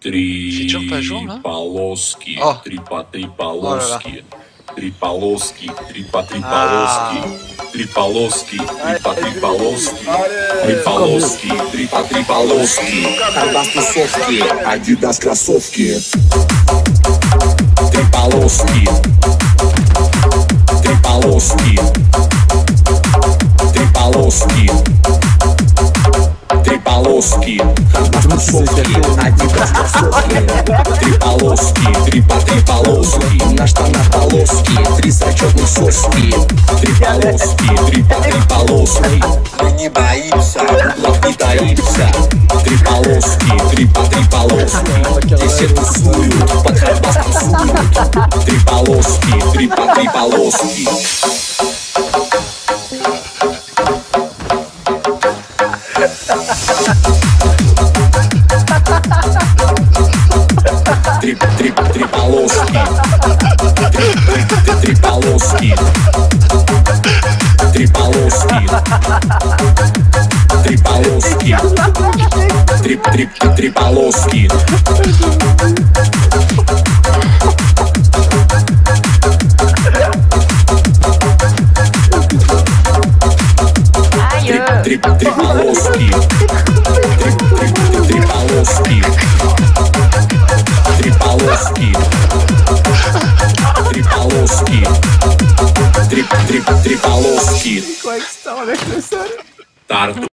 Три pas jour, là полоски, Oh. три по три Oh là là. полоски, три полоски, три по три полоски, три полоски, три по три полоски, три полоски, три по три полоски. Карбас тусовки, Адидас кроссовки. Три полоски, три полоски, три полоски, три полоски. Карбас тусовки, Адидас кроссовки. Три полоски, три по три полоски, На штанах полоски, три зачетных соски. три полоски, три по три полоски, Мы не боимся, углов не таимся. три полоски, три по три полоски. Здесь все тусуют, под Карбас тусуют. Три полоски, три по три полоски. Три полоски. Три полоски. Три полоски. Три полоски. Три полоски. Три полоски. Три полоски. Три полоски. Три полоски. Три полоски. Тарту.